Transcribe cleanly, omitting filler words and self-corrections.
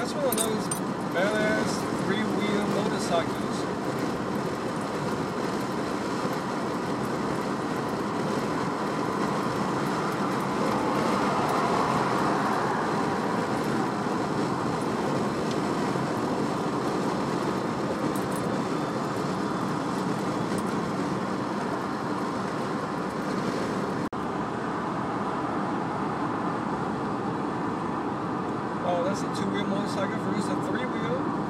That's one of those badass three-wheel motorcycles. Oh, that's a two-wheel motorcycle versus a three-wheel.